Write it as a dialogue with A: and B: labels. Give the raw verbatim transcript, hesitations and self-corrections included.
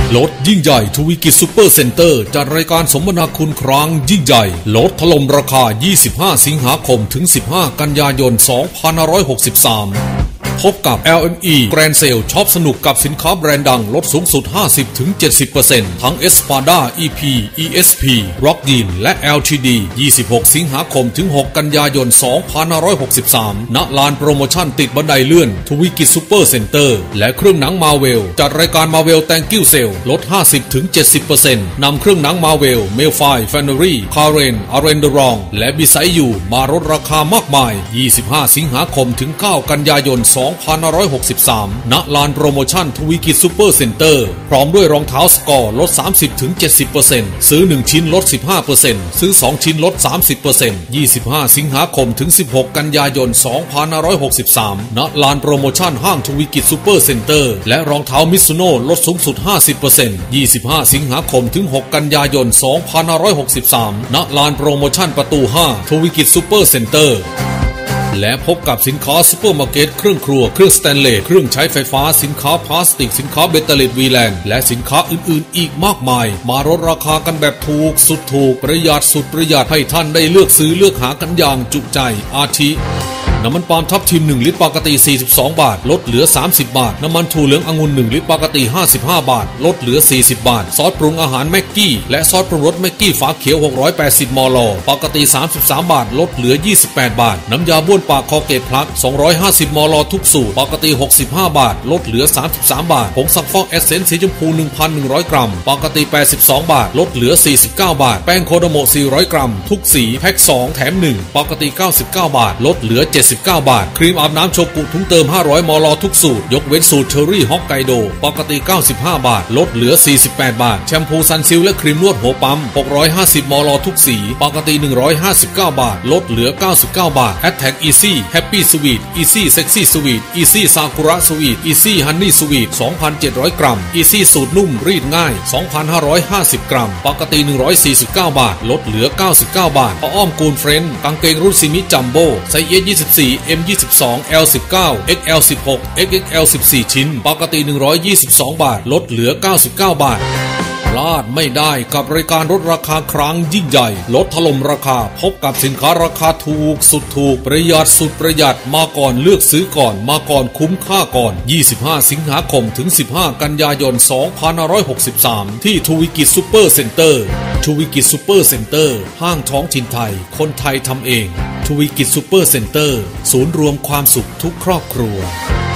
A: รถยิ่งใหญ่ทวีกิจซูเปอร์เซ็นเตอร์จัดรายการสมนาคุณครั้งยิ่งใหญ่ลดถล่มราคายี่สิบห้าสิงหาคมถึงสิบห้ากันยายนสองพันห้าร้อยหกสิบสามพบกับ แอล เอ็ม อี Grand Sale ช็อปสนุกกับสินค้าแบรนด์ดังลดสูงสุด ห้าสิบถึงเจ็ดสิบเปอร์เซ็นต์ ทั้ง Espada อี พี อี เอส พี Rockdin และ แอล ที ดี ยี่สิบหกสิงหาคมถึงหกกันยายนสองพันห้าร้อยหกสิบสามณลานโปรโมชั่นติดบันไดเลื่อนทวีกิจซูเปอร์เซ็นเตอร์และเครื่องหนังมาเวลจัดรายการมาเวล Thank You Sale ลด ห้าสิบถึงเจ็ดสิบเปอร์เซ็นต์ นำเครื่องหนังมาเวล เมลไฟ แฟนเนอรี่ คาเรน อาเรนเดรองและบิไซยูมาลดราคามากมายยี่สิบห้าสิงหาคมถึงเก้ากันยายนสองพันห้าร้อยหกสิบสามณลานโปรโมชั่นทวีกิจซูเปอร์เซ็นเตอร์พร้อมด้วยรองเท้าสกอร์ลด สามสิบถึงเจ็ดสิบเปอร์เซ็นต์ ซื้อหนึ่งชิ้นลด สิบห้าเปอร์เซ็นต์ ซื้อสองชิ้นลด สามสิบเปอร์เซ็นต์ ยี่สิบห้าสิงหาคมถึงสิบหกกันยายนสองพันห้าร้อยหกสิบสามณลานโปรโมชั่นห้างทวีกิจซูเปอร์เซ็นเตอร์และรองเท้ามิซุโน่ลดสูงสุด ห้าสิบเปอร์เซ็นต์ ยี่สิบห้าสิงหาคมถึงหกกันยายนสองพันห้าร้อยหกสิบสามณลานโปรโมชั่นประตูห้าทวีกิจซูเปอร์เซ็นเตอร์และพบกับสินค้าซุปเปอร์มาร์เก็ตเครื่องครัวเครื่องสแตนเลสเครื่องใช้ไฟฟ้าสินค้าพลาสติกสินค้าเบตเตอร์เลดวีแลนด์และสินค้าอื่นๆอีกมากมายมาลดราคากันแบบถูกสุดถูกประหยัดสุดประหยัดให้ท่านได้เลือกซื้อเลือกหากันอย่างจุใจอาทิน้ำมันปาล์มทับทิมหนึ่งลิตรปกติสี่สิบสองบาทลดเหลือสามสิบบาทน้ำมันถั่วเหลืององุ่นหนึ่งลิตรปกติห้าสิบห้าบาทลดเหลือสี่สิบบาทซอสปรุงอาหารแม็กกี้และซอสปรุงรสแม็กกี้ฝาเขียวหกร้อยแปดสิบมลปกติสามสิบสามบาทลดเหลือยี่สิบแปดบาทน้ำยาบ้วนปากคอเกตพลัสสองร้อยห้าสิบมลทุกสูตรปกติหกสิบห้าบาทลดเหลือสามสิบสามบาทผงซักฟอกเอสเซนส์สีชมพู หนึ่งพันหนึ่งร้อย กรัมปกติแปดสิบสองบาทลดเหลือสี่สิบเก้าบาทแป้งโคโดโมะสี่ร้อยกรัมทุกสีแพ็คสองแถมหนึ่งปกติเก้าสิบเก้าบาทลดเหลือเจ็ดสิบเก้าบาทครีมอาบน้ำโชกุถุงเติมห้าร้อยมลทุกสูตรยกเว้นสูตรเชอรี่ฮอกไกโดปกติเก้าสิบห้าบาทลดเหลือสี่สิบแปดบาทแชมพูซันซิลและครีมนวดหัวปั๊มหกร้อยห้าสิบมลทุกสีปกติหนึ่งร้อยห้าสิบเก้าบาทลดเหลือเก้าสิบเก้าบาท Attack Easy Happy Sweet Easy Sexy Sweet Easy Sakura Sweet Easy Honey Sweet สองพันเจ็ดร้อย กรัม Easy สูตรนุ่มรีดง่าย สองพันห้าร้อยห้าสิบ กรัมปกติหนึ่งร้อยสี่สิบเก้าบาทลดเหลือเก้าสิบเก้าบาทผ้าอ้อมกูนเฟรนด์กางเกงรุ่นซิมิจัมโบ้ไซส์ เอส ยี่สิบสี่ เอ็ม ยี่สิบสอง แอล สิบเก้า เอ็กซ์ แอล สิบหก เอ็กซ์ เอ็กซ์ แอล สิบสี่ ชิ้นปกติหนึ่งร้อยยี่สิบสองบาทลดเหลือเก้าสิบเก้าบาทพลาดไม่ได้กับรายการลดราคาครั้งยิ่งใหญ่ลดถล่มราคาพบกับสินค้าราคาถูกสุดถูกประหยัดสุดประหยัดมาก่อนเลือกซื้อก่อนมาก่อนคุ้มค่าก่อนยี่สิบห้าสิงหาคมถึงสิบห้ากันยายนสองพันห้าร้อยหกสิบสามที่ทวีกิจซูเปอร์เซ็นเตอร์ทวีกิจซูเปอร์เซ็นเตอร์ห้างท้องถิ่นไทยคนไทยทำเองทวีกิจซูเปอร์เซ็นเตอร์ศูนย์รวมความสุขทุกครอบครัว